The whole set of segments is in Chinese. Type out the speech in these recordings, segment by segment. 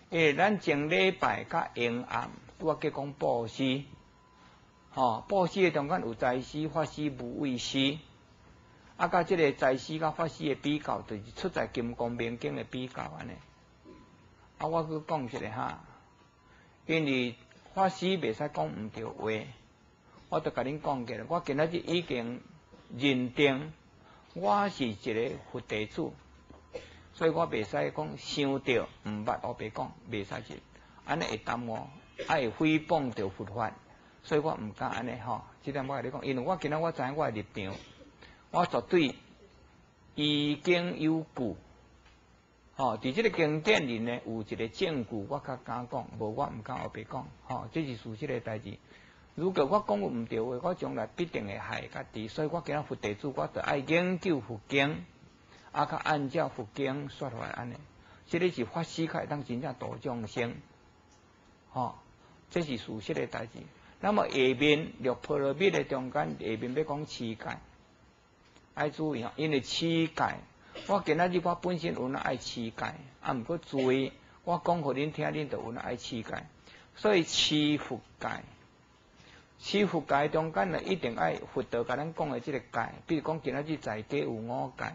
咱前礼拜甲阴暗，拄啊计讲布施，布施的中间有财施、法施、无畏施，甲即个财施甲法施的比较，就是出在《金刚明经》的比较安尼。我去讲一下哈，因为法师袂使讲毋对话，我都甲恁讲过了。我今仔日已经认定我是一个佛弟子，所以我袂使讲想着毋捌黑白讲，袂使是安尼会耽误，会诽谤着佛法，所以我毋敢安尼吼。即点我甲你讲，因为我今仔我知影我的立场，我绝对依经有据。伫即个经典里呢，有一个证据，我较敢讲，无我毋敢后白讲。这是事实的代志。如果我讲毋对话，我将来必定会害家己。所以我今仔佛弟子，我着爱研究佛经，较按照佛经说法安尼。这个是法师较会当真正度众生，这是事实的代志。那么下面六波罗蜜的中间，下面要讲持戒，爱注意因为持戒。我今仔日我本身有哪爱持戒，毋过注意，我讲互恁听，恁就有哪爱持戒。所以持佛戒，持佛戒中间呢，一定爱佛道甲咱讲的即个戒，比如讲今仔日在家有五戒，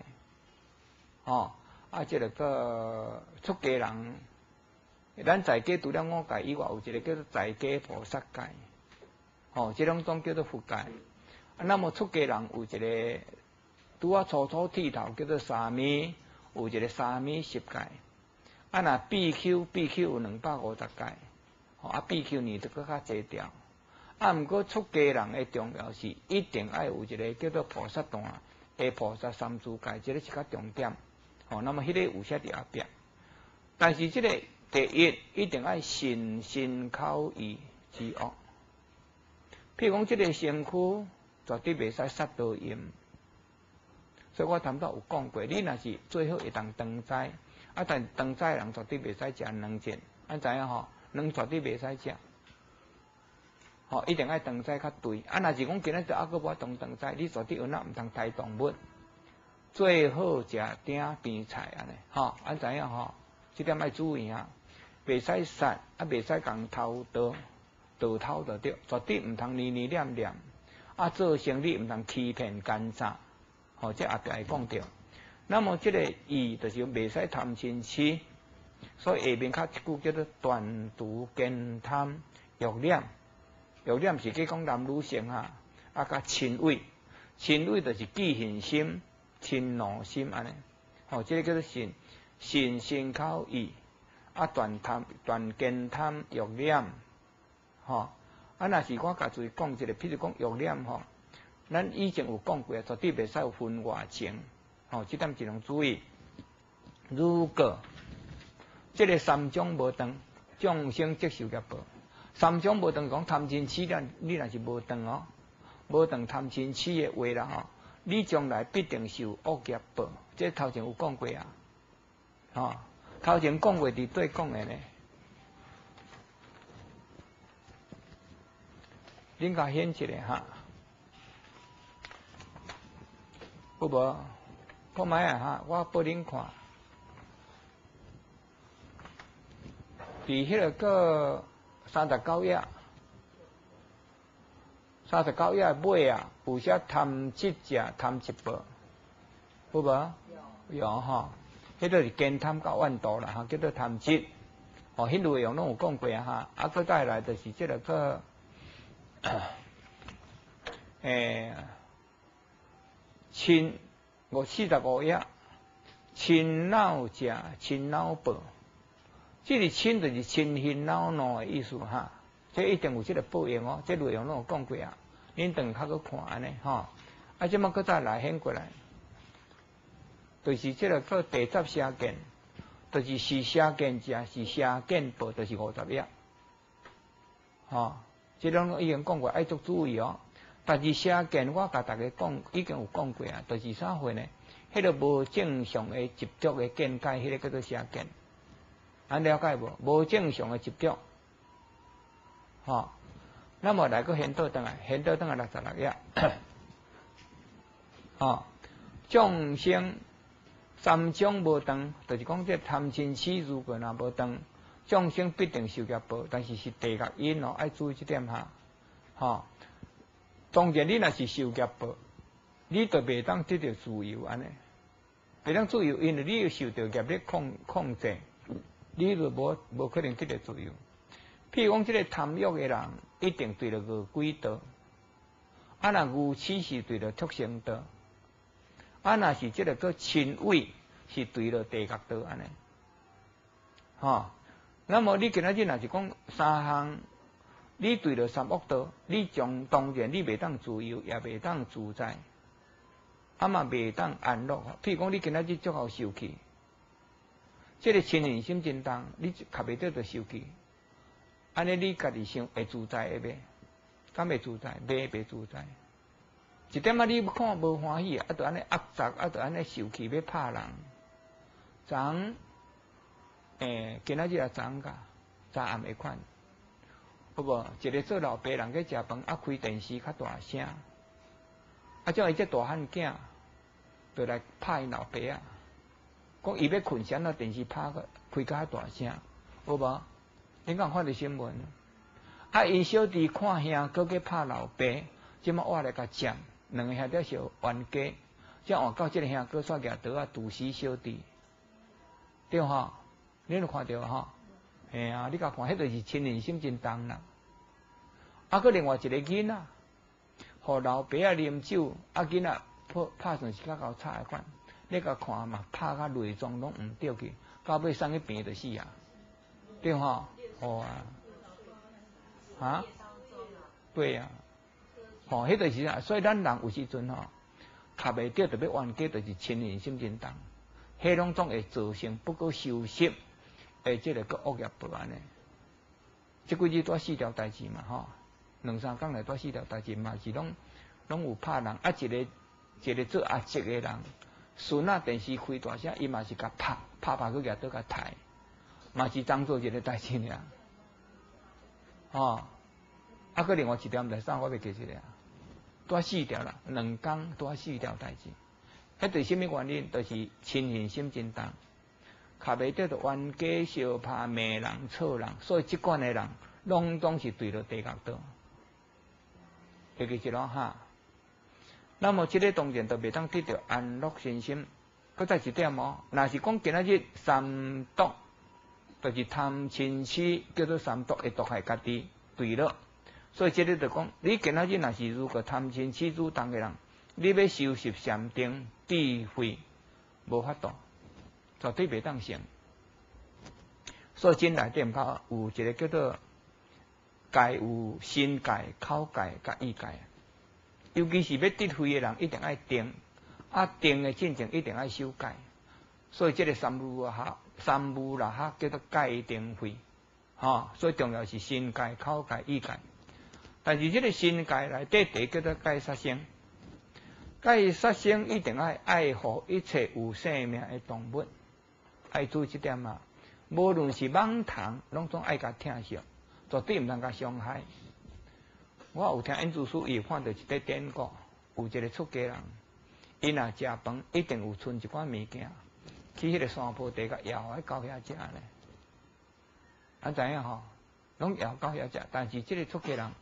即个个出家人，咱在家除了五戒以外，有一个叫做在家菩萨戒，这两种叫做佛戒。那么出家人有一个。拄啊初初剃头叫做沙弥，有一个沙弥十戒。若比丘有250戒，比丘尼就搁较济条。毋过出家人的重要是一定爱有一个叫做菩萨段的菩萨三自戒，这个是较重点。那么迄个有写伫后壁。但是这个第一定爱信心口意之恶。譬如讲这个身躯绝对袂使杀盗淫。所以我谈到有讲过，你若是最好会当长斋，但长斋人绝对袂使食卵煎，知影吼？卵绝对袂使食，一定爱长斋较对。若是讲今仔日还阁无当长斋，你绝对有哪毋通杀动物，最好食鼎边菜安尼，知影吼？这点爱注意啊，袂使杀，袂使共偷盗，盗偷就对，绝对毋通念念，做生意毋通欺骗奸诈。这后壁会讲到。那么这个义就是袂使贪嗔痴，所以下面较一句叫做断除见贪欲念。欲念是去讲男女性甲嗔恚，嗔恚就是记恨心、嗔怒心安尼。这个叫做信心口意，断见贪欲念。若是我甲注意讲一个，譬如讲欲念咱以前有讲过，绝对袂使有分外情，这点只能注意。如果这个三种无断，众生即受业报。三种无断讲贪嗔痴了，你若是无断无断贪嗔痴的话啦你将来必定受恶业报。这头前有讲过头前讲过伫对讲的呢，恁甲显一下有无？看卖我拨恁看。伫迄个个39页，39页尾有写贪七者贪七报，有无？有迄个是奸贪到万道啦叫做贪七。迄内容拢有讲过搁再来就是即个个45页，嗔恼者嗔恼报，这个嗔就是嗔恨恼怒的意思这一定有这个报应这内容拢有讲过恁等较去看安尼即马搁再来显过来，就是这个个第10邪见，就是邪见者是邪见报，就是50页这拢已经讲过，爱足注意但是邪见我甲大家讲，已经有讲过就是啥货呢？迄个无正常的执着的见解，迄个叫做邪见。了解无？无正常的执着。那么来个现倒转来66页。众生三种无断，就是讲这贪嗔痴如果若无断， 众生必定受业报，但是是地狱因哦，爱注意这点哈。吼，当然你若是受业报，你就袂当得到自由安尼，袂当自由，因为你要受到业力控制，你就无可能得到自由。譬如讲，这个贪欲的人，一定对了个鬼道；啊，若愚痴是对了畜生道；啊，若是这个个亲畏是对了地狱道安尼。吼，那么你今仔日若是讲三项，你对了三恶道，你当然你袂当自由，也袂当自在，啊嘛袂当安乐。譬如讲，你今仔日足好受气，这个亲人心真重，你卡袂得就受气。安尼你家己想会自在会袂？敢会自在？袂自在。一点仔你看无欢喜，啊，就安尼压榨，啊，就安尼受气要拍人。昨今仔日也昨个，昨暗下款，有无？一个做老爸人去食饭，啊，开电视较大声，啊，叫伊这大汉囝，就来拍因老爸啊，讲伊要困时，那电视拍个开较大声，有无？你敢看到新闻？啊，因小弟看兄哥去拍老爸，即马我来甲占，两个兄弟是冤家，才换到即个兄哥煞举刀啊，毒死小弟，对吼？你有看到吼？嘿啊，你甲看，迄就是亲人心真重啦。啊，佮另外一个囡仔，互老爸啊啉酒，啊囡仔拍算是较够差的款，你甲看嘛，拍甲内脏拢毋掉去，到尾送去病就死啊，对吼？哦啊，对啊，吼，迄就是啊，所以咱人有时阵吼，卡袂着，特别冤家，就是亲人心真重，迄拢总会造成不可收拾，即个个恶业报安尼。即几日多4条代志嘛，吼，2、3工来多4条代志嘛，是拢有拍人，啊一个做阿叔的人，孙仔电视开大声，伊嘛是甲拍去举刀甲刣。嘛是当做一个代志尔，啊，佮另外一条来啥，我袂记起来，多4条啦，2工多4条代志。迄对什么原因？就是亲人心真重，卡袂得就冤家相拍、骂人、错人，所以即款的人，拢是对了地狱道。会记起咯哈。那么即个当然就袂当得到安乐身心。佮再一点哦，若是讲今仔日三毒。就是贪嗔痴，叫做三毒，会毒害家己，对了。所以这里就讲，你今仔日若是如果贪嗔痴主动的人，你要修习禅定智慧，无法度，绝对袂当成。所以经内底有一个叫做戒，有身戒、口戒、甲意戒。尤其是要得慧的人，一定爱定，啊定的进程一定爱修戒。所以这个三无啦哈叫做戒定慧，所以重要是身戒、口戒、意戒。但是这个身戒内底第叫做戒杀生，戒杀生一定爱护一切有生命的动物，爱注意这点啊。无论是蠓虫，拢总爱甲疼惜，绝对毋通甲伤害。我有听因主师伊看到一个典故，有一个出家人，伊若食饭一定有剩一寡物件。去迄个山坡地甲摇来到遐食咧，啊知影吼，拢摇到遐食。但是即个出家人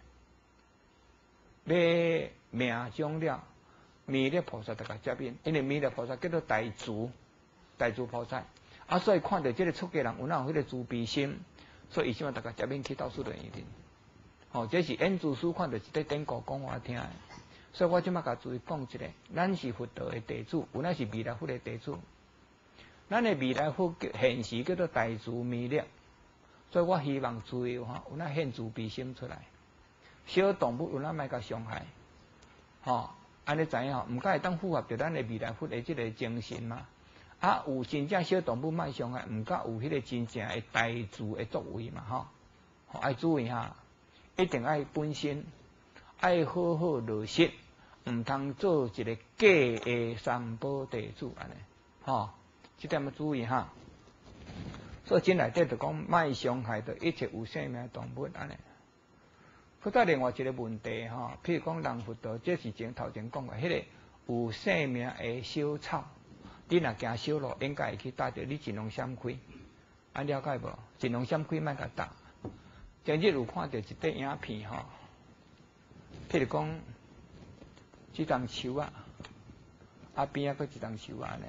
要命终了，弥勒菩萨就甲接引，因为弥勒菩萨叫做大慈菩萨，啊所以看到即个出家人有迄个慈悲心，所以伊想大家接引去到处都一定。这是因祖师看到一个典故讲我听的，所以我即马甲注意讲一下，咱是佛道的弟子，有咱是弥勒佛的弟子。咱的弥勒佛现时叫做大慈弥勒，所以我希望注意有咱现慈悲心出来。小动物有咱莫甲伤害，安尼知影毋敢会当符合着咱的弥勒佛的即个精神嘛？啊，有真正小动物莫伤害，毋敢有迄个真正的大慈的作为嘛？爱注意哈，一定爱本心，爱好好落实，毋通做一个假的三宝弟子安尼，这点要注意哈。所以经内底就讲，莫伤害到一切有生命动物安尼。佮再另外一个问题譬如讲人佛道，这是头前讲过，迄个有生命的小草，你若行小路，应该会去带着，你尽量闪开。 了解无？尽量闪开，莫甲打。前日有看到一块影片吼，譬如讲，这丛树啊，边仔佫一丛树啊呢。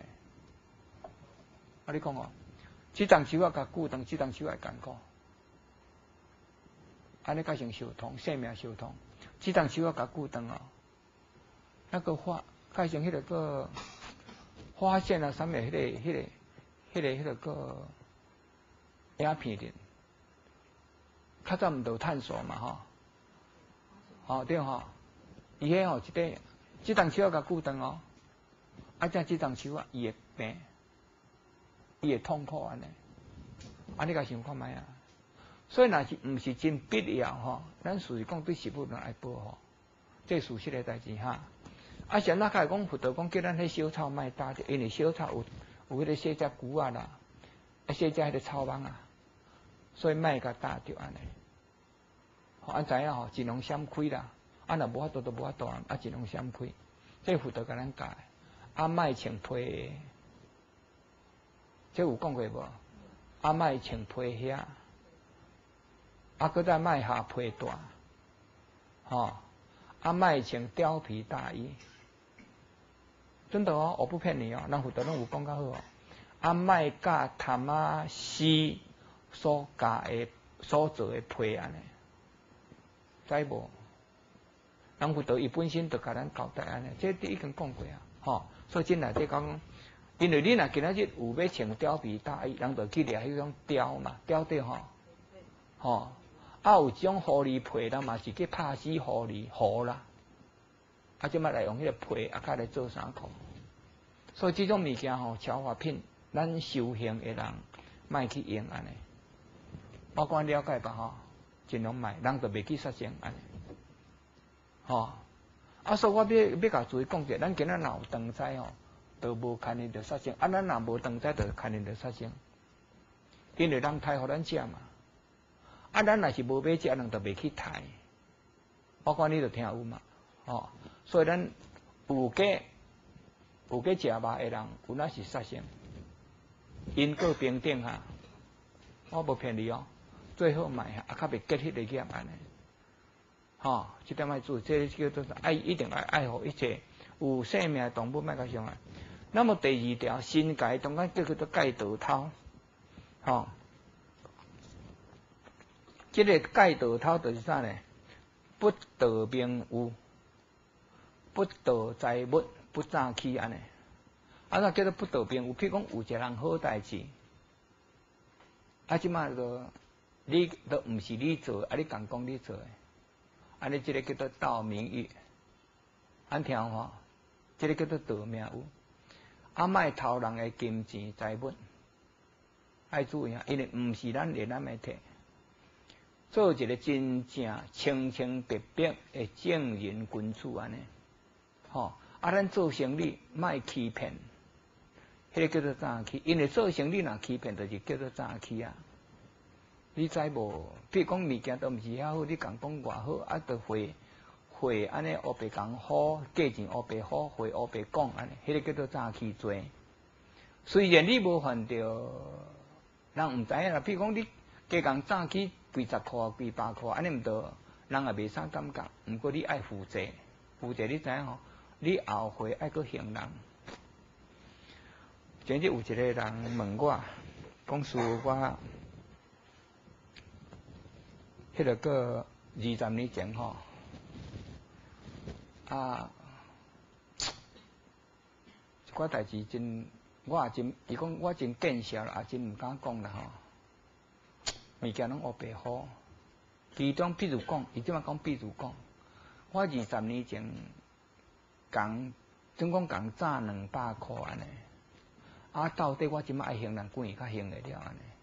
你讲哦，这丛树啊，甲固定，这丛树会艰苦。安尼才成相通，生命相通。这丛树啊，甲固定哦，那个改成迄个发现啊，啥物迄个影片的，较早毋着探索嘛吼，对吼，伊迄吼这丛树啊，甲固定哦，这丛树啊，伊会病，伊会痛苦安尼，你甲想看觅啊？所以若是毋是真必要吼，咱属于讲对食物来保护，这事实的代志哈。像那开讲佛道讲叫咱迄小草莫搭着，因为小草有迄个小只菇啊啦，小只迄个草网啊，所以莫甲搭着安尼。知影吼，尽量闪开啦。若无法度就无法度，尽量闪开。这佛道甲咱教，莫穿皮，这有讲过无？莫穿皮遐。搁再莫下皮大，莫穿貂皮大衣，真的哦，我不骗你哦，咱佛道拢有讲较好哦。莫甲贪仔丝所做的皮安尼，知无？咱佛道伊本身就甲咱交代安尼，这已经讲过啊，所以真内底讲，因为你若今仔日有要穿貂皮大衣，人就去掠迄种貂嘛，貂底吼。有一种狐狸皮，咱嘛是去拍死狐狸狐啦，即摆来用迄个皮甲来做衫裤。所以这种物件吼，超化品，咱修行的人莫去用安尼。我讲了解吧尽量莫，人就袂去杀生安尼。所以我要甲注意讲者，咱今仔若有肠灾就无牵连着杀生；咱若无肠灾，就牵连着杀生，因为人刣互咱食嘛。咱若是无买食，人就袂去刣。我讲你就听有嘛，所以咱有价食肉的人，有那是杀生，因果平等哈。我无骗你哦，最好卖较袂结迄个业安尼。这点爱注意，这叫做一定爱护一切有生命的动物，莫甲伤害。那么第二条，新界中间叫做盖道头，这个盖道头就是啥呢？不得名物，不得财物，不诈欺安尼。那叫做不得名物？譬如讲有一个人好代志，即马就你都毋是你做，你共讲你做的，安尼这个叫做盗名誉。听有这个叫做盗名物。莫偷人的金钱财物，爱注意因为毋是咱咱的摕。做一个真正清清白白的正人君子安尼，咱做生意莫欺骗，迄个叫做诈欺。因为做生意若欺骗，就是叫做诈欺啊。你知无？比如讲物件都毋是遐好，你共讲偌好，就会安尼黑白讲好，价钱黑白好，会黑白讲安尼，迄个叫做诈欺罪。虽然你无犯着，人毋知影啦。比如讲你加共诈欺。几10块、几100块，安尼毋得，人也袂啥感觉。毋过你爱负责，你知影你后悔爱搁还人。前日有一个人问我，讲师父我，迄个个20年前一寡代志真，我也真，伊讲我真见笑啦，也真毋敢讲啦物件拢黑白好，其中比如讲，伊即马讲比如讲，我20年前总共赚200块安尼，到底我即马爱还人几年才还会了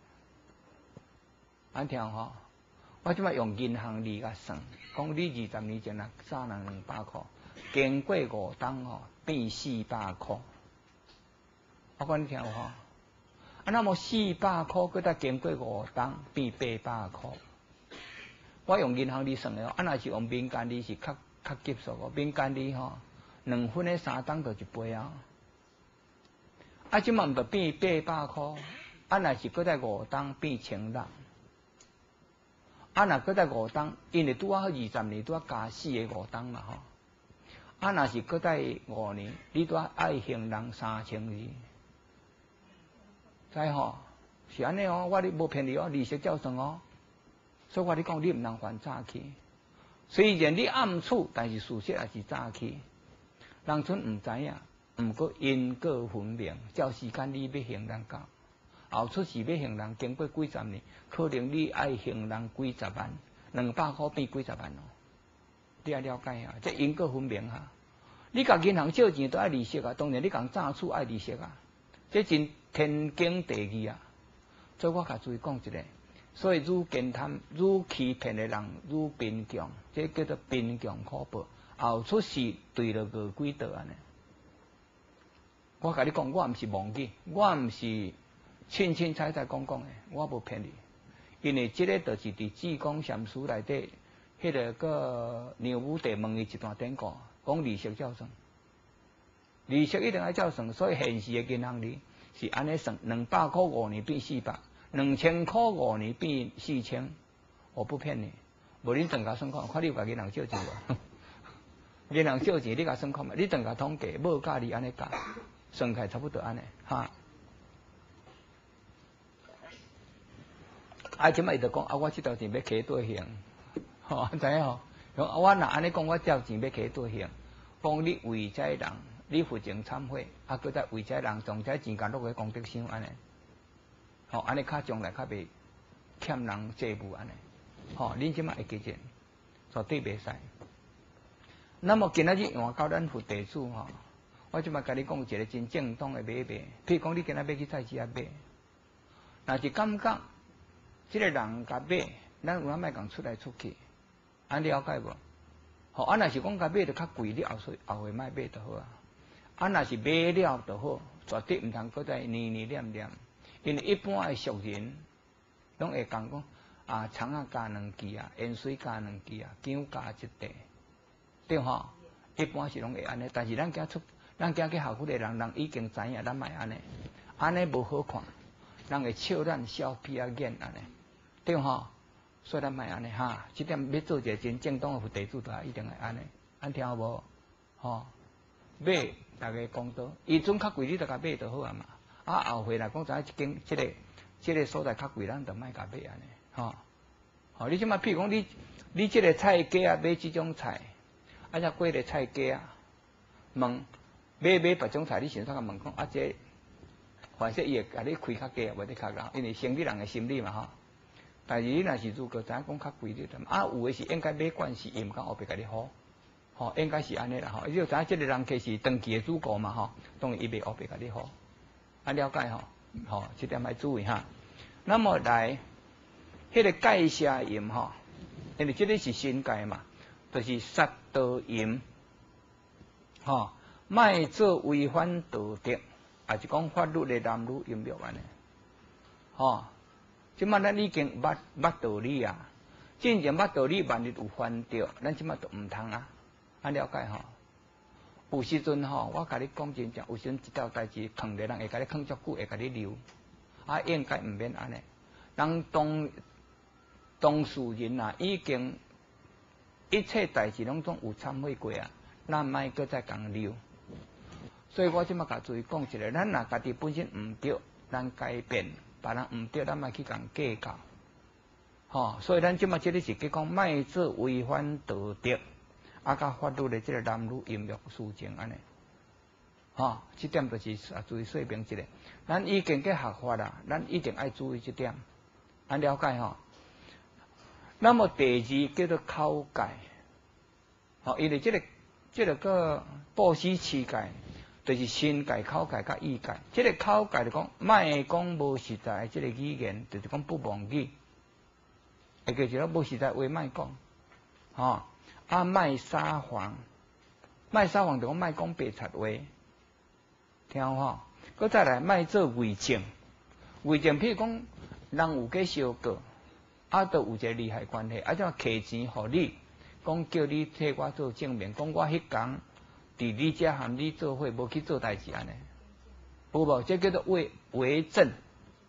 安尼？听我即马用银行利甲算，讲你20年前赚人200块，经过5档变400块，我讲你听有那么400块，佮再经过5档，变800块。我用银行利算的若是用民间利是较急速民间利2分的3档就1杯啊。即满就变800块， 啊，若是搁在五当变青人，啊，若搁在五当，因为拄啊20年拄啊加4个五当嘛吼。啊，若是搁在5年，你拄啊爱行人3000字，知吼？是安尼哦，我哩无骗你哦，利息照算哦。所以我哩讲，你毋通犯早起。虽然你暗处，但是事实也是早起。人村毋知影，毋过因果分明。照时间你要行人到，后出事要行人，经过几十年，可能你爱行人几十万，200块变几十万哦。你要了解啊，这因果分明哈。你甲银行借钱都爱利息啊，当然你讲早处爱利息啊，这真天经地义啊。所以我甲注意讲一个，所以愈奸贪、愈欺骗的人愈贫穷，这叫做贫穷可报。后出事对了个几道安尼。我甲你讲，我毋是妄语，我毋是清清彩彩讲的，我无骗你。因为这个就是伫济公禅师内底，迄个个牛武地问伊一段典故，讲利息照算，利息一定要照算，所以现时的银行里是安尼算，200块5年变400，2000块5年变4000，我不骗你，无恁等下算看，看你有甲银行借钱无？银行借钱你甲算看嘛，你等下统计，无价你安尼价，算起来差不多安尼哈。啊，即摆伊就讲啊，我即条钱要起倒行，吼，知影吼？我若安尼讲，我条钱要起倒行，讲你为这人，你负责忏悔，啊，搁再为这人将这钱甲落去功德箱安尼，吼，安尼较将来较袂欠人债务安尼，吼，恁即摆会记住，绝对袂使。那么今仔日换到咱佛地主吼，我即摆甲你讲一个真正当的买卖，譬如讲你今仔要去菜市仔买，若是感觉即个人甲买，咱有法莫共出来出去，安了解无？吼，啊，若是讲甲买着较贵，你后回莫买就好啊。啊，若是买了就好，绝对毋通搁再念念念，因为一般的俗人拢会讲啊，葱啊加2支啊，盐水加2支啊，姜加1块。对吼，一般是拢会安尼，但是咱去学佛的人已经知影，咱莫安尼，安尼无好看，人会笑咱笑屁啊眼安尼，对吼，所以咱莫安尼哈，这点要做一个真正当的佛地主，就一定会安尼，安听有无？吼，买大家讲到，伊阵较贵，你就甲买就好啊嘛，啊后回来讲知影这个所在较贵，咱就莫甲买安尼，吼，吼，你即马譬如讲你这个菜价啊买这种菜。啊，只过个菜价啊，问买别种菜，你先甲问讲啊，这反正伊会甲你开较价，袂得较高，因为生意人的心理嘛吼。但是你若是如果知影讲较贵啲，啊有的是应该买惯势，伊毋敢后壁甲你好，吼应该是安尼啦吼。你就知影这个人其实长期的主顾嘛吼，当然伊袂后壁甲你好，啊了解吼，吼这点要注意哈。那么来，迄个戒邪淫吼，因为这个是新戒嘛。就是杀盗淫，吼，莫做违反道德，也是讲法律的男女淫欲安尼，吼。即摆咱已经捌道理啊，真正捌道理，万一有犯着，咱即摆都毋通啊，安了解吼。有时阵吼，我甲你讲真正，有时阵一条代志藏着人会甲你藏足久，会甲你留，啊应该毋免安尼。人当事人啊，已经。一切代志拢总有忏悔过啊，咱莫搁再共留。所以我即马甲注意讲一个，咱若家己本身毋对，咱改变；别人毋对，咱莫去共计较。吼，所以咱即马即个是去讲，莫做违反道德，啊，甲法律的即个男女淫欲事情安尼。吼，即点就是注意说明一个，咱已经去学法啦，咱一定爱注意即点，安了解吼。那么第二叫做口戒，吼，因为这个个布施持戒，就是身戒、口戒甲意戒。这个口戒就讲，莫讲无实在，这个语言就是讲不忘语，会记住无实在话莫讲，吼，啊莫撒谎，莫撒谎就讲莫讲白贼话，听有吼？佮再来莫做伪证，伪证譬如讲人有计相告。啊，都有一个利害关系，啊，怎摕钱互你，讲叫你替我做证明，讲我迄工伫你遮含你做伙，无去做代志安尼，有无？这叫做伪证，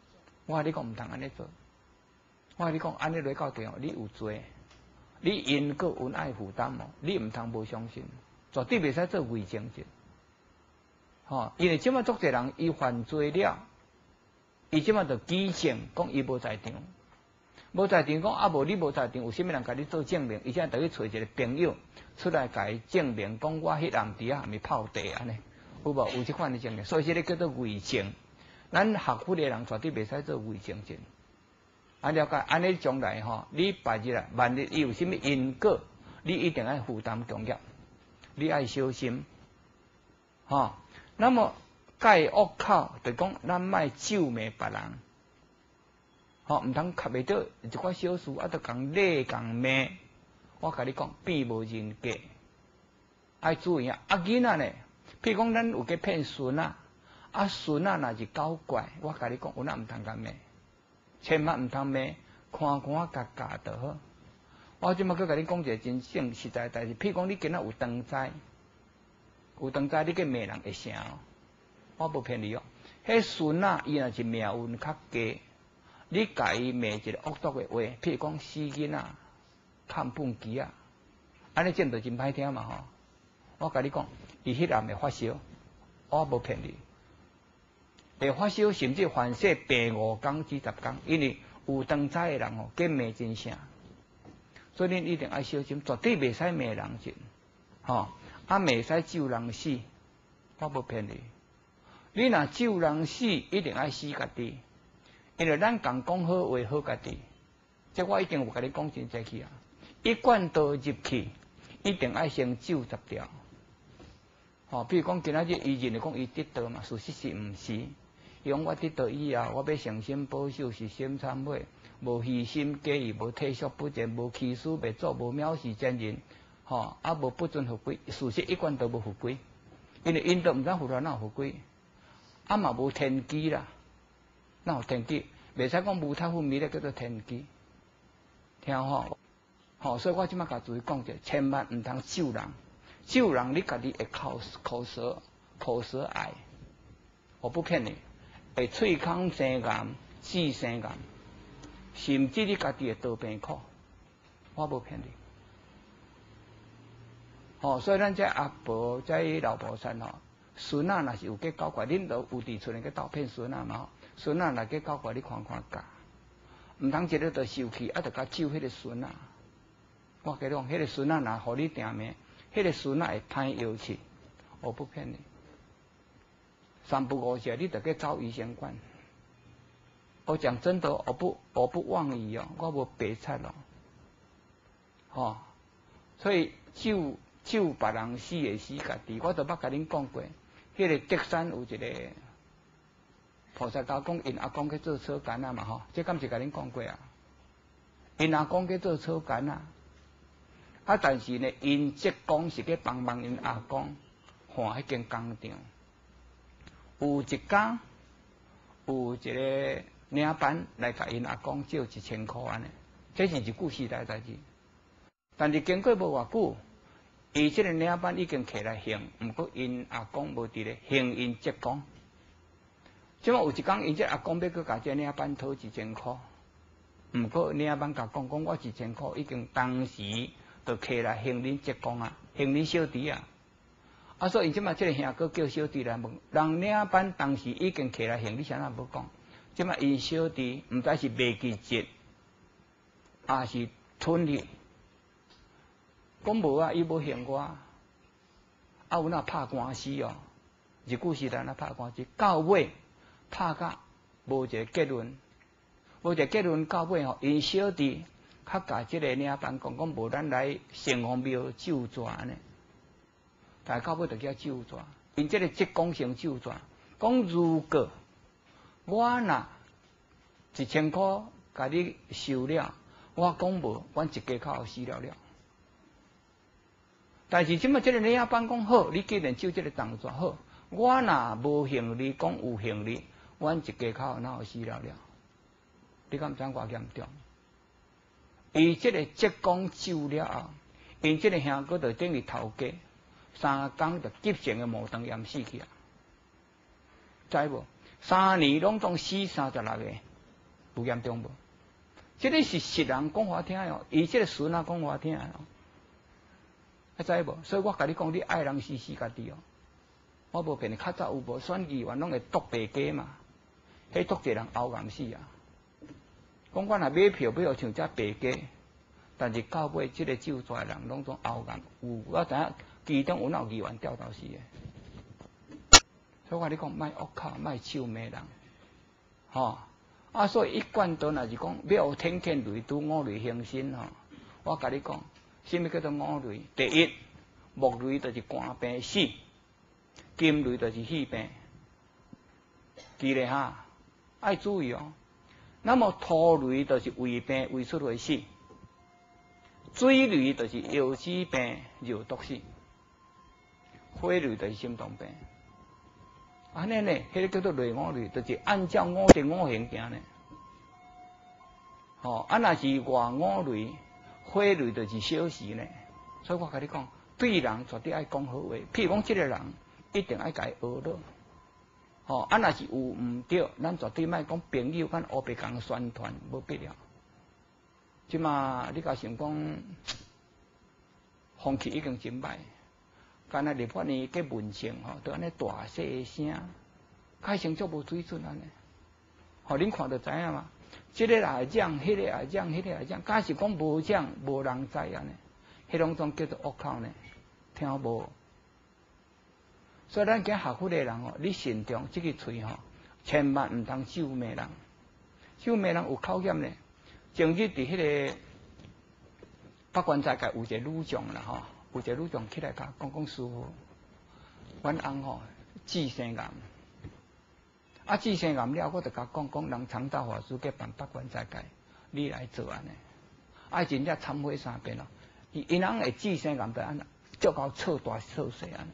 我甲你讲，毋通安尼做。我甲你讲，安尼落到地哦，你有罪，你因果有爱负担哦，你毋通无相信，绝对袂使做伪证者。吼，因为即马足侪人伊犯罪了，伊即马就举证讲伊无在场，无在场讲啊无你无在场，有啥物人甲你做证明？伊现在就去找一个朋友出来甲伊证明，讲我迄暗地啊咪泡茶安尼，有无？有即款的证明，所以这个叫做伪证。咱学佛的人绝对袂使做伪证者。啊了解，安尼将来吼，你拜日啊，万一有啥物因果，你一定要负担重业，你要小心，吼。那么戒恶口，就讲咱莫咒骂别人，吼，毋通吸袂到一寡小事，啊，就讲礼讲骂。我甲你讲，变无人格，爱注意啊！啊囡仔呢，譬如讲咱有去骗孙仔，啊孙仔若是搞怪，我甲你讲，有哪毋通甲骂，千万毋通骂，看看家家就好。我即马去甲你讲一个真正实在代志，譬如讲你今仔有当灾。有当在你去骂人会成哦，我无骗你哦。迄孙仔伊若是命运较低，你甲伊骂一个恶毒的话，譬如讲死囡仔、看粪机啊，安尼真就真歹听嘛吼。我甲你讲，伊迄暗会发烧，我无骗你，会发烧甚至反射病5天至10天，因为有当在的人吼，计骂真声，所以恁一定要小心，绝对袂使骂人真，吼。啊，袂使咒人死，我无骗你。你若咒人死，一定爱死家己，因为咱共讲好话好家己。这我一定有甲你讲真济去啊！一罐刀入去，一定爱先咒10条。吼，比如讲今仔日伊认为讲伊得道嘛，事实是毋是？伊讲我得道以后，我要诚心保守，是心忏悔，无虚心假意，无退缩不前，无欺师灭祖，无藐视真人。吼，啊无不遵合规，事实一贯都无合规，因为因都毋知佛法哪有合规，啊嘛无天机啦，哪有天机？袂使讲无太昏迷咧叫做天机，听吼，吼，所以我即马甲注意讲者，千万毋通咒人，咒人你家己会口舌癌，我不骗你，会喙孔生癌、治生癌，甚至你家己会得病苦，我无骗你。吼，所以咱这阿婆、这老菩萨吼，孙仔若是有计搞怪，恁都有伫厝内去斗骗孙仔嘛吼，孙仔若计搞怪，你看看教，毋通一日就受气，啊，就甲咒迄个孙仔。我甲你讲，迄个孙仔若互你定命，迄个孙仔会歹摇气，我不骗你。3不5时，你就去找医生管。我讲真的，我不妄语哦，我无白菜咯，吼，所以咒别人死会死家己，我都捌甲恁讲过。迄个德山有一个菩萨教讲，因阿公去做草干啊嘛吼，这敢是甲恁讲过啊？因阿公去做草干啊，啊但是呢，因职工是去帮忙因阿公换迄间工厂。有一天，有一个领班来甲因阿公借1000块安尼，这是一句时代代志。但是经过无偌久。伊即个领班已经起来行，毋过因阿公无伫咧行因职工。即马有一天，因即阿公要去甲即领班讨1000块，毋过领班甲讲我1000块已经当时就起来行恁职工啊，行恁小弟啊。啊，所以因即马即个兄哥叫小弟来问，人领班当时已经起来行，你啥人无讲？即马因小弟毋知是袂记节，还是吞去。讲无啊，伊无还我，啊有那拍官司哦，日据时代那拍官司，到尾拍甲无一个结论，无一个结论到尾吼，因小弟较甲即个领班讲无咱来城隍庙救蛇呢，但到尾就叫救蛇，因即个职工先救蛇，讲如果我若1000块甲你收了，我讲无，阮一家口死了。但是即么即个领班讲好，你既然就即个动作好，我若无行李，讲有行李，阮一家口哪有死了？你敢知偌严重？伊即个职工走了后，因即个兄哥就等于头家，3天就急性的毛肠炎死去啊！知无？3年拢总死36个， 有严重无？这个是实人讲我听哦，伊这个孙啊讲我听哦，还知无？所以我甲你讲，你爱人死死家己哦。我无骗你，较早有无选议员拢会剁白鸡嘛？迄剁一个人后硬死啊！讲我若买票要像只白鸡，但是到尾即个就座人拢总后硬有，我知影其中有哪有议员掉到死的。所以我你讲，卖恶口，卖笑骂人，吼、啊！所以一贯道若是讲要有天天雷拄五雷行身吼，我甲你讲，什么叫做五雷？第一，木雷就是寒病死，金雷就是血病，记咧哈，爱注意哦。那么土雷就是胃病、胃出血死，水雷就是腰子病、肉毒死，火雷就是心脏病。安尼呢，迄个叫做雷五雷，就是按照五的五行行呢。吼，若是外五雷，火雷就是小时呢。所以我甲你讲，对人绝对爱讲好话。譬如讲，这个人一定爱甲伊学了。吼，若是有毋对，咱绝对莫讲朋友跟黑白共宣传，无必要。即嘛，你甲想讲，风气已经真歹。干那立法呢，给文情吼，都安尼大细声，开成足无水准安尼。吼，恁看着知影嘛？这个也讲，迄个也讲，迄个也讲，假是讲无讲，无人知安尼，迄种种叫做恶口呢，听无。所以咱今学佛的人哦，你慎重这个嘴吼，千万唔通咒骂人。咒骂人有考验呢。前日伫迄个北关斋界有一个女将啦吼。有一个女将起来讲师傅，阮翁吼治生癌，治生癌了，我就甲讲人长道法师给办北关斋戒，你来做安尼，真正忏悔3遍咯。因翁会治生癌，就安足够错大错细安尼，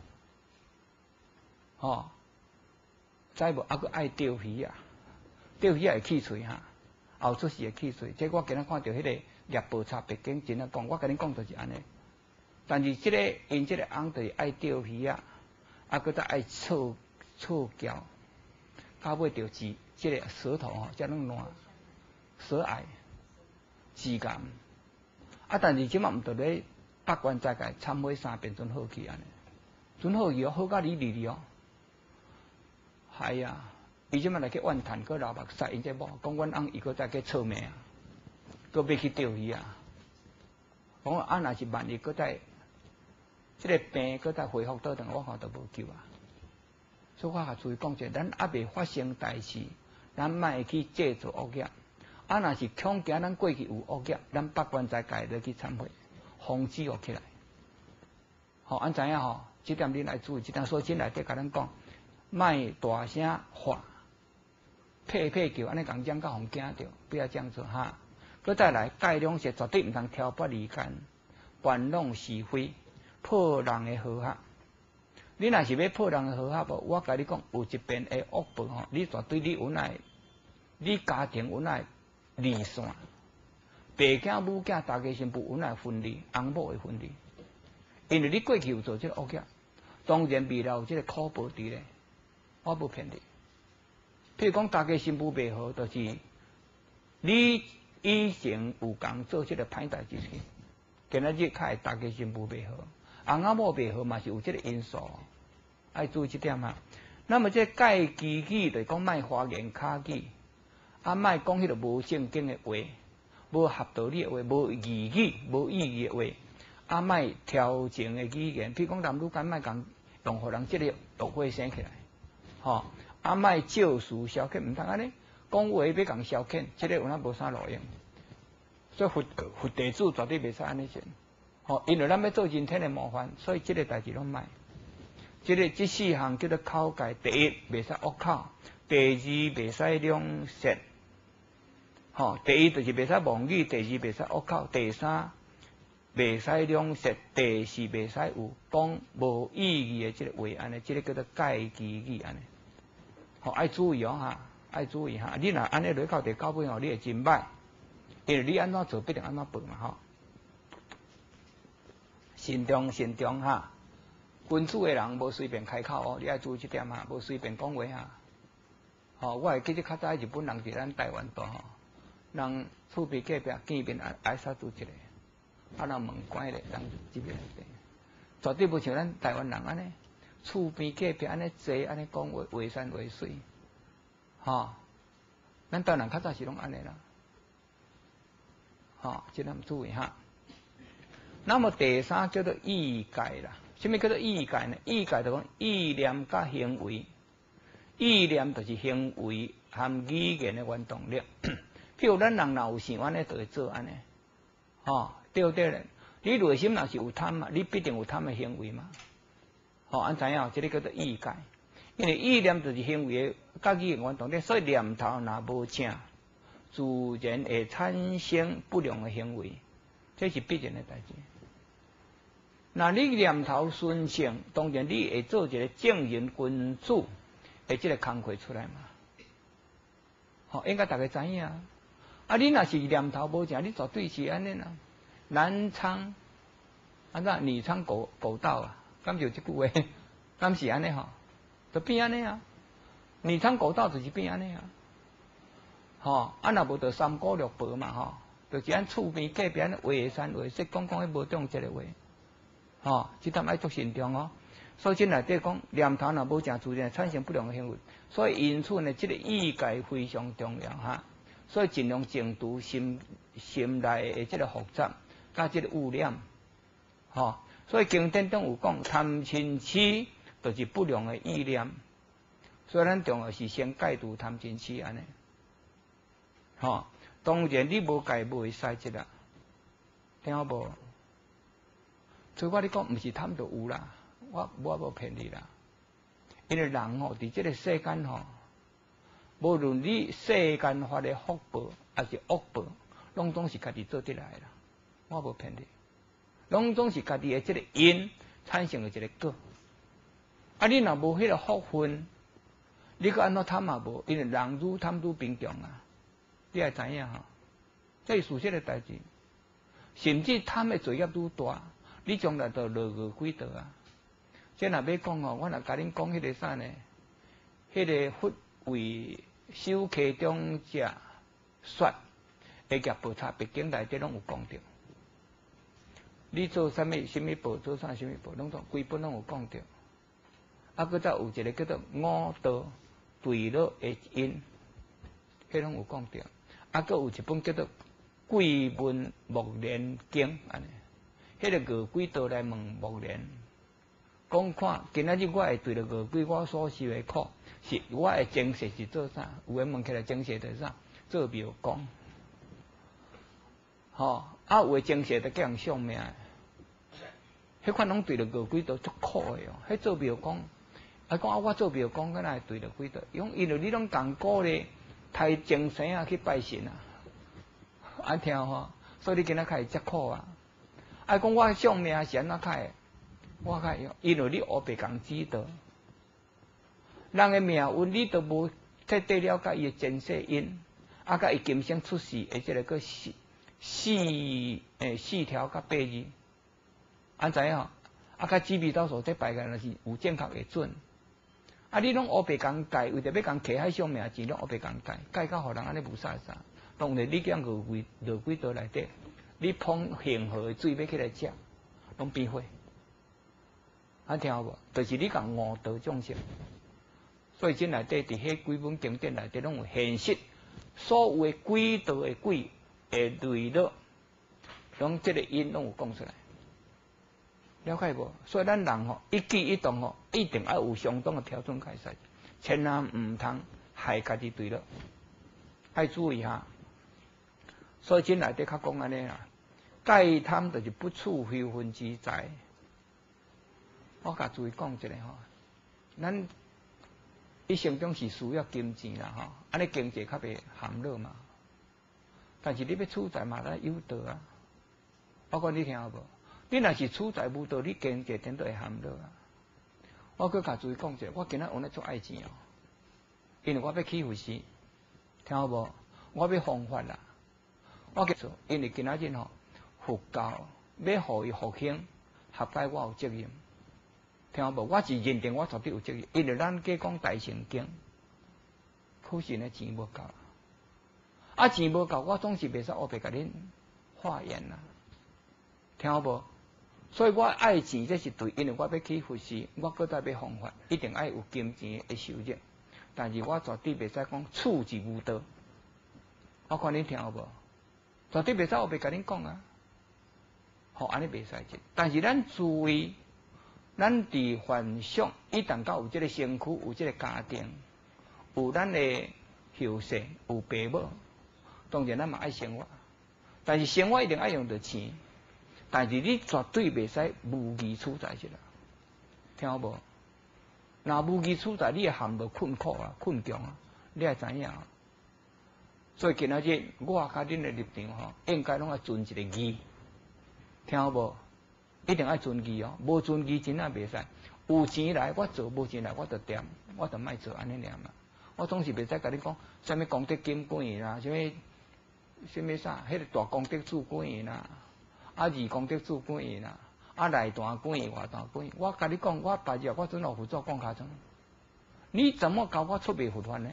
吼，再无还佫爱钓鱼啊，钓鱼会起喙哈，后出事会起喙。这我今仔看到迄个猎捕查北京真啊讲，我甲恁讲就是安尼。但是这个因这个翁就是爱钓鱼啊，佫再爱错胶，到尾就治这个舌头吼，才能烂，舌癌、治癌。但是即马毋得咧北关斋戒忏悔3遍准好去安尼，准好去哦，好甲你离哦。系啊，伊即马来去怨叹，佫流目屎，因这某讲阮翁伊佫再去错命啊，佫要去钓鱼啊。讲若是万一佫再。这个病佫再恢复倒转，我看都无救啊！所以我也注意讲者，咱还未发生代志，咱莫去制造恶业。若是恐惊咱过去有恶业，咱北关斋戒落去忏悔，防止学起来。好，安知影吼？这点恁来注意，这点所以进来底甲咱讲，莫大声喊，屁叫，安尼共讲甲互惊着，不要这样做哈。佫再来，戒两舌绝对毋通挑拨离间，玩弄是非。破人的和合，你若是要破人的和合无？我甲你讲，有一边的恶报吼，你绝对你有奈，你家庭有奈离散，爸囝母囝大家新妇有奈分离，翁某会分离，因为你过去有做这个恶业，当然未来有这个苦报伫咧，我无骗你。譬如讲大家新妇袂好，就是你以前有共做这个歹代志去，今仔日较会大家新妇袂好。翁仔某袂好嘛是有这个因素，爱注意这点哈。那么这戒忌语就是讲莫花言巧语，莫讲迄个无正经的话，无合道理的话，无义语、无意义的话，莫挑情的语言。譬如讲男女间莫共用互人这个恶火生起来，吼，莫借势消遣，毋通安尼讲话要共消遣，这个有哪无啥路用。所以佛弟子绝对袂使安尼做。吼，因为咱要做人天的模范，所以这个代志拢卖。这4项叫做口戒：第一，袂使恶口；第二，袂使两舌；吼，第一就是袂使妄语；第二，袂使恶口；第三，袂使两舌；第四，袂使有讲无意义的这个话，安尼，这个叫做戒忌语安尼。吼，爱注意哦哈，爱注意哈。你若安尼落到第9尾吼，你会真歹，因为你安怎做必定安怎办嘛吼。慎重哈！君主的人无随便开口哦，你爱注意这点哈，无随便讲话哈。 我会记得较早日本人伫咱台湾岛人厝边隔壁见面挨杀拄一个，人门关咧，人入面底，绝对无像咱台湾人安尼，厝边隔壁安尼坐安尼讲话，话山话水，咱台湾人较早是拢安尼啦，这咱注意哈。那么第三叫做意界啦，什么叫做意界呢？意界就讲意念甲行为。意念就是行为和语言的原动力。譬如咱人若有想安尼，就会做安尼，对咧。你内心若是有贪嘛，你必定有贪的行为嘛。安知影？这个叫做意界。因为意念就是行为的甲语言原动力，所以念头若无正，自然会产生不良的行为，这是必然的代志。那你念头顺性，当然你会做一个正人君子。会即个工课出来嘛？应该大家知影。你若是念头无正，你绝对是安尼啦。男娼，女娼狗盗啊，敢就即句话，敢是安尼就变安尼啊。女娼狗盗就是变安尼啊。若无就三姑六婆嘛就是咱厝边隔壁安话山话说讲迄无中即个话，即点爱足慎重所以，这内底讲念头若无正，自然产生不良的行为。所以，因此呢，这个意界非常重要所以，尽量净除心内的这个复杂，甲这个污染。所以经典中有讲，贪嗔痴就是不良的意念。所以，咱重要是先戒除贪嗔痴安尼。当然你无戒袂使这个，听好无？所以我咧讲，毋是贪就有啦。我无骗你啦，因为人伫这个世间无论你世间发的福报还是恶报，拢总是家己做得来啦。我无骗你，拢总是家己的这个因产生的一个果。你若无迄个福分，你搁安怎贪也无，因为人愈贪愈贫穷啊。你也知影这是事实的代志。甚至贪的罪业愈大，你将来就落恶鬼道啊。这若要讲我若甲恁讲迄个啥呢？迄个佛为修溪中者说，会夹菩萨别经内底拢有讲到。你做什么报，做啥什么报，拢规本拢有讲到。搁再有一个叫做五道对乐的因，迄拢有讲到。搁有一本叫做《贵文木莲经》安尼，迄个恶鬼道来问木莲。讲看，今仔日我会对着恶鬼，我所受的苦，是我的前世是做啥？有人问起来前世做啥？做庙公，有的前世就叫人丧命，迄款拢对着恶鬼都足苦的迄做庙公，讲我做庙公，敢若会对着鬼道？因为你拢共鼓励，太前生去拜神听所以你今仔开始足苦啊！讲我丧命是安怎开？我看因为你学白共指导，人的命运你都无彻底了解伊的前世因，甲伊今生出世的这个四条甲8字，知影甲指味斗数这拜个是有正确的准。你拢学白共改，为着要共摕海上命钱，拢学白共改到互人安尼无啥啥。当然你讲落鬼道内底，你碰幸好的水要起来食，拢变坏。听有无？就是你共误导众生，所以这内底伫迄几本经典内底拢有现实，所有的鬼道的鬼的类乐，拢这个因拢有讲出来，了解无？所以咱人一举一动一定要有相当的标准开始，千万唔通害家己对乐，要注意下。所以这内底较讲安尼啦，戒贪就是不处非分之财。我甲注意讲一下咱一生中是需要金钱啦安尼经济较袂含乐嘛。但是你要处财嘛，咱有道啊。包括你听有无？你若是处财无道，你经济点都会含乐啊。我搁甲注意讲一下，我今仔有咧做爱钱因为我要起护士，听有无？我要方法啦。我做，因为今仔日佛教要互伊复兴，合解我有责任。听无？我是认定我绝对有责任，因为咱计讲大乘经， 可是呢钱无够，啊钱无够，我总是袂使黑白甲恁化验啦，听好无？所以我爱钱，这是对，因为我要去佛寺，我搁再要弘法，一定爱有金钱的收入。但是我绝对袂使讲处之无道。我看恁听好无？绝对袂使黑白甲恁讲啊！好，安尼袂使这。但是咱注意，咱伫幻想，一旦到有这个身躯，有这个家庭，有咱的后世，有爸母，当然咱嘛爱生活。但是生活一定爱用到钱。但是你绝对袂使无义处在去啦，听好无？若无义处在，你会陷入困苦啊、困穷啊，你会知影。所以今仔日我甲恁的立场吼，应该拢爱存一个义，听好无？一定爱存义哦，无存义真啊袂使。有钱来我做，无钱来我就点，我就莫做安尼念啦。我总是袂使甲你讲，啥物功德金几元啦，啥物啥，迄个大功德主几元啦。啊，二功德主几元啦？啊，内段几元，外段几元？我甲你讲，我白日我准老佛祖讲卡种，你怎么教我出卖佛法呢？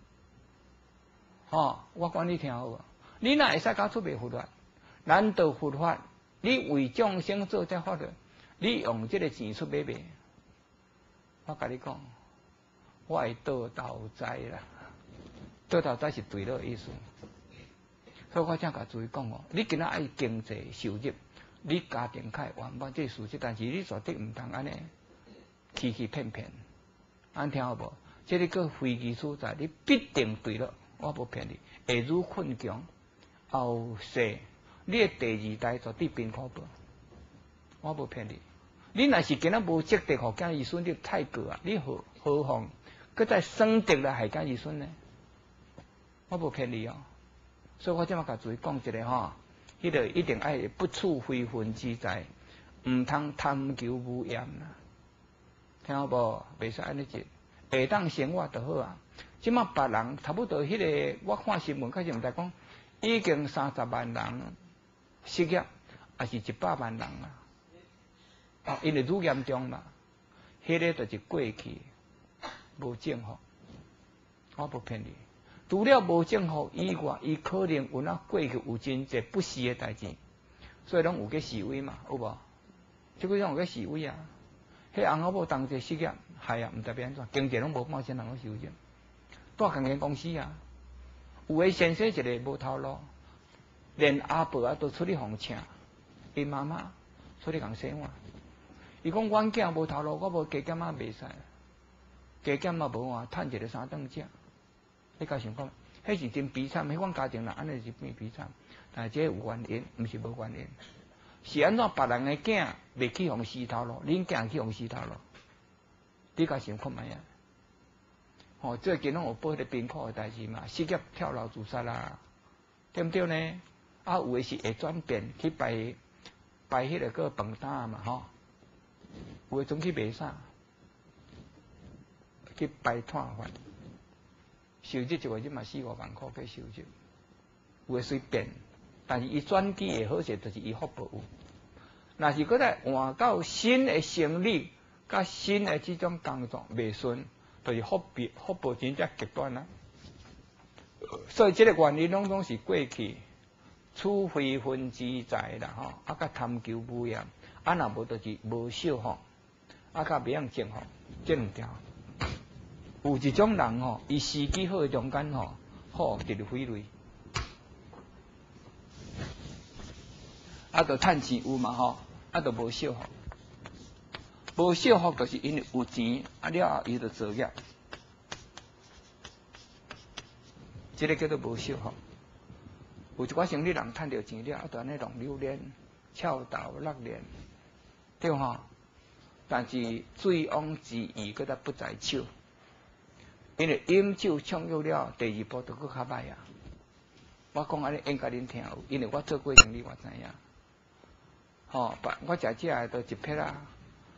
哦，我讲你听好无？你哪会使教出卖佛法？难道佛法你为众生做这法律，你用这个钱出买卖？我甲你讲，我会倒头栽啦，倒头栽是对了意思。所以我才甲注意讲哦，你今仔爱经济收入，你家庭较会圆满，这事实，但是你绝对唔通安尼欺欺骗骗，安听好无？这个个非义所在，你必定对了，我无骗你。下如困穷，后世你的第二代绝对变可怖，我无骗你。你若是今仔无积德，互囝儿孙，你太过啊！你何妨？搁再生德来害囝儿孙呢？我无骗你哦。所以我即马甲注意讲一个吼，迄个一定爱不处非分之财，毋通贪求无厌啦。听好无？袂使安尼做，下当生活就好啊。即马别人差不多迄个，我看新闻，开始毋知讲，已经30万人失业，也是100万人啊。哦，因为愈严重嘛，迄个就是过去无政府，我无骗你。除了无政府以外，伊可能有那过去有真侪不是的代志，所以拢有去示威嘛，有无？即个种有去示威啊！迄翁仔某当一失业，系啊，毋代表安怎，经济拢无半仙人去收入，大工业公司啊，有诶先生一个无头路，连阿婆啊都出去互请，伊妈妈出去共生活。伊讲阮囝无头路，我无加减啊袂使，加减嘛无啊，趁一个3顿食。你甲想讲，迄是真悲惨，迄阮家庭啦，安尼是变悲惨。但是这有原因，毋是无原因。是安怎别人的囝袂去互死头路，恁囝去互死头路？你甲想看觅啊？哦，最近拢有报迄个贫苦的代志嘛，失业跳楼自杀啦，对毋对呢？啊，有诶是会转变去摆迄个个饭单嘛，吼，有诶总去卖啥？去摆摊贩。收入一个月嘛4-5万块嘅收入，有诶随便，但是伊转机诶好势，就是伊福报有。若是搁再换到新诶生理，甲新诶即种工作袂顺，就是福报真正极端啦。所以即个原因拢是过去处非分之财啦，吼，啊，甲贪求无厌，啊，若无就是无孝吼，啊，甲袂晓正吼，这两条。有一种人吼，伊时机好中间吼，好直入飞雷，啊，就趁钱有嘛吼，啊，就无孝福，无孝福就是因为有钱，啊了后伊就造业，这个叫做无孝福。有一寡生理人趁着钱了，啊，就安尼浪流连、翘头落连，对吼？但是醉翁之意，搁再不在手。因为饮酒抢药了，第二步就搁较歹啊！我讲安尼应该恁听有，因为我做过生理，我知影。吼，我食这都一撇啊，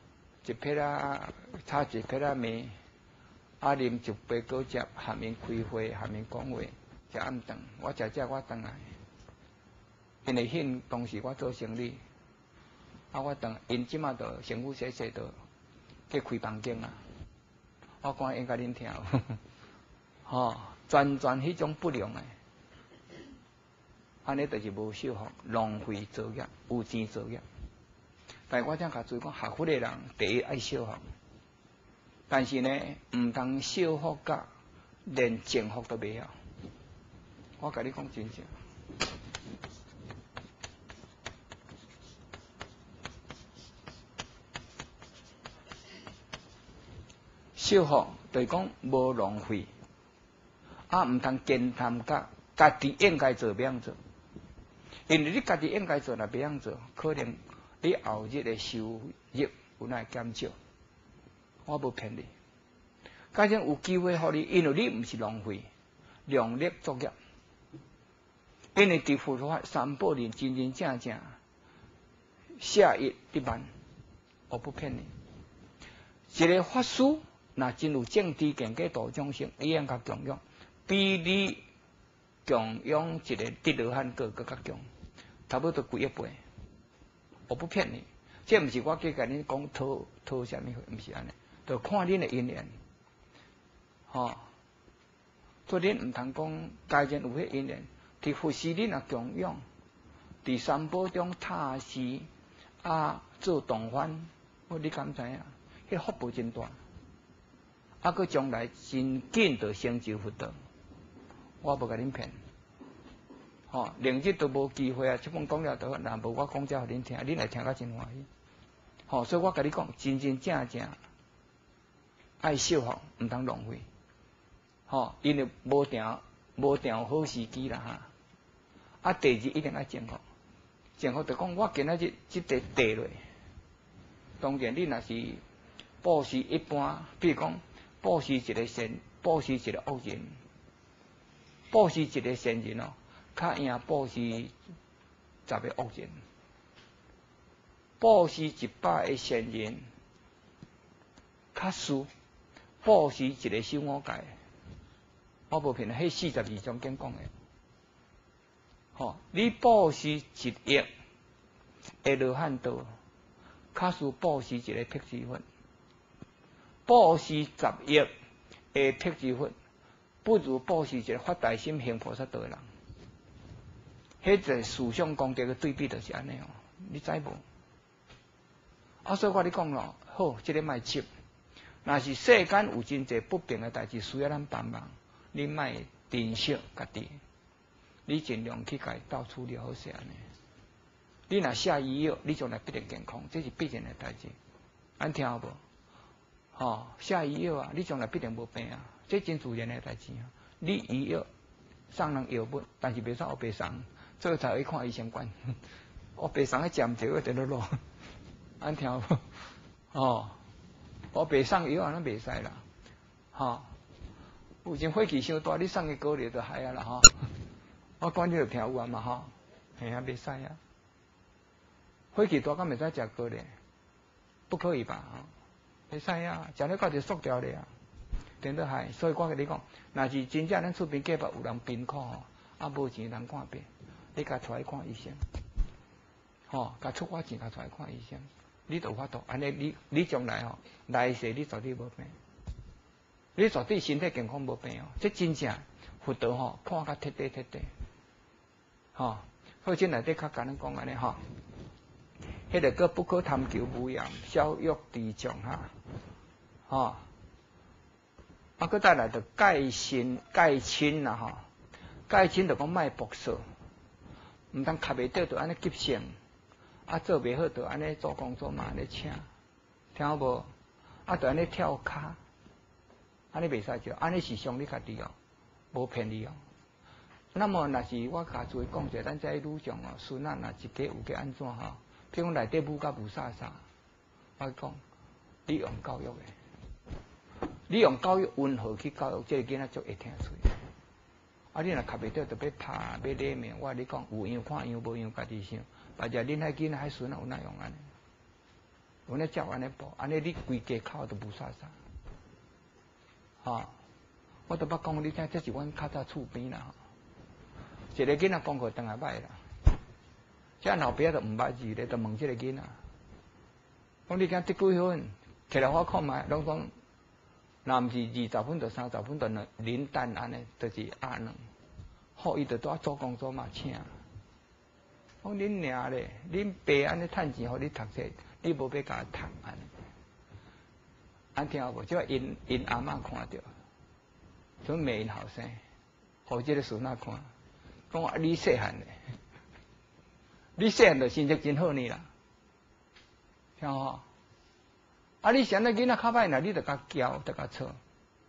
炒一撇啊面，啊啉一杯果汁，下面开会，下面讲话，食暗顿。我食这我转来，因为迄当时我做生理，啊我转，因即马就身躯洗洗就去开房间啊。我讲应该恁听，吼， 全迄种不良诶，安尼就是无修福，浪费作业，有钱作业。但我正甲注意讲，学佛诶人第一爱修福，但是呢，毋通修福甲连正福都袂晓。我甲你讲真正。修福就是讲无浪费，毋通兼贪甲家己应该做袂晓做，因为你家己应该做若袂晓做，可能你后日的收入有哪会减少。我无骗你，假如有机会互你，因为你毋是浪费，量力作业，因为伫佛法三宝里真真正正下一一万，我不骗你，一个法师。那真有正知见解度众生，伊应该供养，比你供养一个得罗汉果更较强，差不多几亿倍。我不骗你，这毋是我计甲你讲讨啥物，毋是安尼，就看恁的因缘，所以恁毋通讲，家人有迄因缘，伫佛事恁也供养，伫三宝中踏实做同番，你敢知影？迄福报真大。佮将来真紧就成就佛道，我无甲恁骗，连日都无机会啊！即本讲了都，若无我讲遮互恁听，恁会听甲真欢喜。所以我甲你讲，真真正正爱修福，毋通浪费。因为无定好时机啦哈。第二一定爱正福，正福就讲我今仔日即个地落，当然你若是布施一般，比如讲。布施一个善，布施一个恶人，布施一个善人较赢布施10个恶人。布施100个善人，较输布施一个修我界。我无骗，迄42章经讲的。你布施1亿的罗汉道，较输布施一个辟支佛。布施10亿的辟支佛，不如布施一个发大心行菩萨道的人。迄个思想功德的对比就是安尼你知无？所以我咧讲咯，好，这个卖chấp。若是世间有真济不平的代志，需要咱帮忙，你卖珍惜家己，你尽量去甲伊斗处理好势安尼。你若下医药，你将来必定健康，这是必然的代志。安听有无？下医药啊，你将来必定无病啊，这真自然的代志啊。你医药送人药物，但是袂使学白送，这个才去看医生管。学白送的针就在落，安听有无？学白送药安尼袂使啦。有阵火气伤大，你送个膏药就害啊啦我管你就听有啊嘛嘿啊，袂使啊。火气大，敢袂使食膏药？不可以吧？会使啊，食了到就塑掉了啊，顶得害。所以我跟你讲，若是真正咱厝边隔壁有人贫苦无钱人看病，你甲带去看医生，甲出我钱甲带去看医生，你就有法度。安尼你将来来世你绝对无病，你绝对身体健康无病这真正佛道看甲彻底。所以这内底较简单讲安尼迄个个不可贪求无厌，少欲知足佮再来就戒身戒亲啦戒亲就讲卖博色，毋通卡袂到就安尼急性，做袂好就安尼做工作嘛安尼请，听有无？就安尼跳骹，安尼袂使做，安尼是伤你家己无骗你那么若是我甲诸位讲者，咱这女众孙仔若一家有个安怎譬如内底母甲母啥，我讲你用教育的，你用教育温和去教育，这个囡仔就会听嘴。你若卡袂到，就要拍，要礼命。我你讲有样看样，无样家己想。或者恁迄囡仔迄孙有哪样安尼？有那照安尼报，安尼你规家口都无啥。我都捌讲你听，这是阮较早厝边啦。一个囡仔功课当然歹啦。这老爸都毋捌字咧，就问这个囡仔，讲你今得几分？摕来我看卖，拢讲若毋是20分到30分到磷蛋安尼，就是阿两。好，伊就拄做工作嘛请。讲恁娘咧，恁爸安尼趁钱互你读册，你无要甲读安尼。安听有无？即个因阿嬷看着，就骂因后生，互即个孙仔看，讲啊你细汉咧，你细汉就成绩真好呢啦，听好。啊！你现在囡仔较歹呐，你着甲教，着甲错。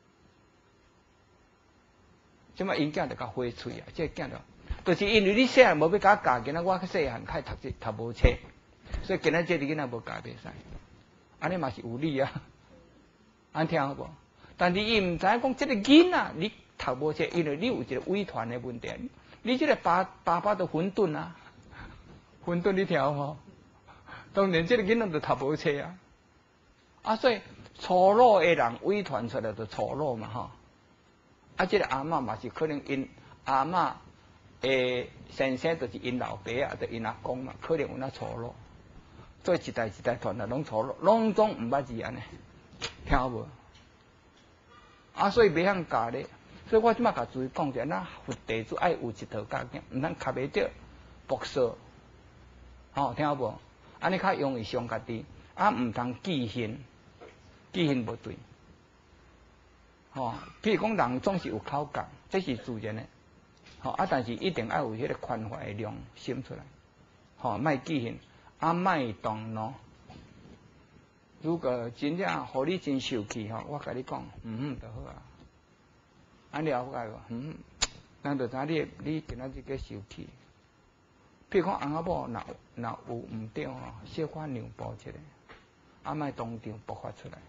即摆因囝着甲花喙啊，即个囝就是因为你细汉无要甲教，囡仔我较细汉较读无册，所以今仔即个囡仔无教袂使。安尼嘛是有理啊，安听好无？但是伊毋知影讲即个囡仔你读无册，因为你有一个遗传的问题。你即个爸都混沌啊，混沌你听好无？当然，即个囡仔就读无册啊。啊，所以粗鲁的人遗传出来就粗鲁嘛，吼。啊，这个阿嬷嘛是可能因阿嬷的先生就是因老爸啊，就因阿公嘛，可能有那粗鲁，所以一代一代传来拢粗鲁，拢总毋捌字安尼，听有无？啊，所以袂晓教咧，所以我即马甲注意讲者，咱佛弟子爱有一套教经，毋通卡袂着博士，吼，听有无？安尼较容易伤家己，啊，毋通记恨。记恨无对，吼，譬如讲人总是有口角，这是自然的，吼啊，但是一定要有迄个宽怀的良心出来，吼，莫记恨，啊，莫动怒。如果真正互你真受气吼，我甲你讲，就好啊，安了解无？咱就知你今仔日个受气。譬如讲翁仔某若有毋对吼，小可让步一下，啊，莫当场爆发出来。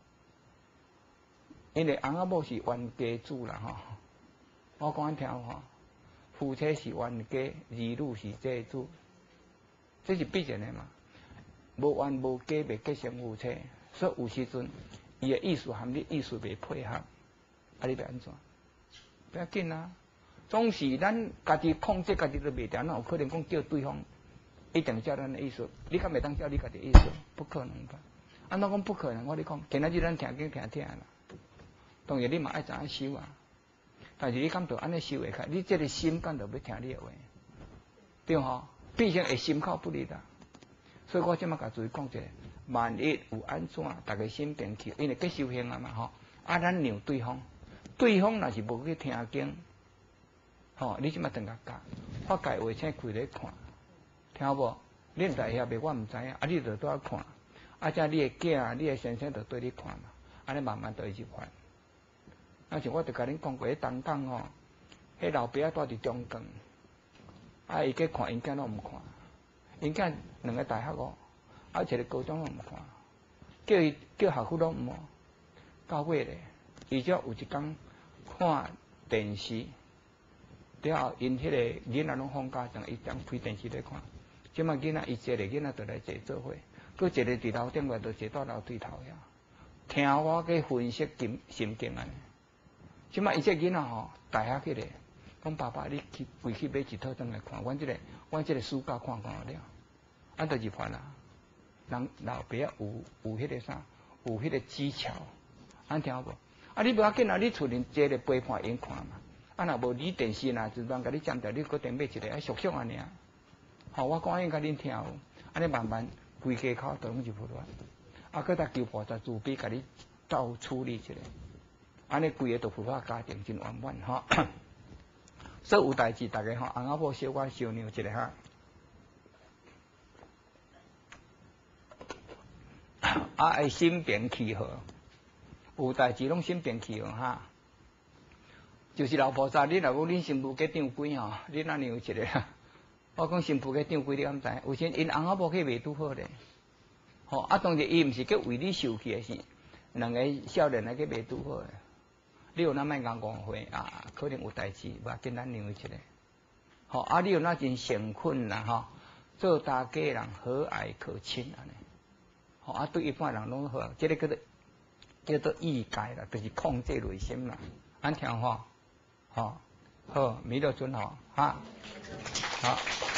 因为翁仔某是冤家主啦吼，我讲听吼，夫妻是冤家，儿女是债主，这是必然的嘛。无冤无家袂结成夫妻，所以有时阵伊的意思含你意思袂配合，啊你要安怎？不要紧啊，总是咱家己控制家己都袂掉，哪有可能讲叫对方一定照咱的意思？你敢袂当照你家己意思？不可能吧？安怎讲不可能？我你讲，今仔日咱听经听啦。当然你嘛爱知影修啊，但是你敢着安尼修会开？你这个心敢着要听你的话，对吼？毕竟会心口不离的，所以我即马甲注意讲者，万一有安怎，大家心平气，因为结修行啊嘛吼，啊咱让对方，对方若是无去听经，吼，你即马等甲教，法界话请开咧看，听无？你毋知遐袂？我毋知影，啊你着拄看，啊则你的囝、你的先生着对你看嘛，安尼慢慢就会入法。那像我著甲恁讲过，迄东港吼，迄老爸仔住伫中港，啊伊去看因囝拢毋看，因囝2个大学哦，啊一个高中拢毋看，叫学府拢毋，到尾咧，伊只有一工看电视，了后因迄个囡仔拢放假上，伊当开电视咧看，即摆囡仔伊一个囡仔就来坐做伙，佮一个伫楼顶外就坐到楼梯头遐，听我去分析心境安尼。即摆伊这囡仔吼，大学去咧，讲爸爸你去回去买一套转来看，阮即个暑假看了，咱就入法啦。人老爸有迄个啥，有迄个技巧，安听无？啊，你无要紧啊，你厝里坐咧陪伴因看嘛。啊，若无你电视若就当甲你占掉，你搁订买一个，啊，俗俗安尼啊。吼，我讲应甲恁听有，安尼慢慢规家口都拢入佛法，啊，搁再求菩萨慈悲，甲你照处理一下。安尼规个都佛法家庭真圆满吼，所以有代志大家吼，翁仔某小可商量一下哈。啊，爱心平气和，有代志拢心平气和哈。就是老菩萨，你若讲恁新妇家长几吼，你哪样一个？我讲新妇家长几，你敢知？有时因翁仔某去袂拄好咧，吼啊，当然伊毋是叫为你受气的是2个少年来去袂拄好诶。你有那卖讲误会啊？可能有代志，无要紧，咱让伊一个。吼啊！你有那真诚恳啦，吼，做大家人和蔼可亲安尼。吼啊，对一般人拢好，这个叫做意界啦，就是控制内心啦。安听吼，吼好，弥勒尊吼，哈，好。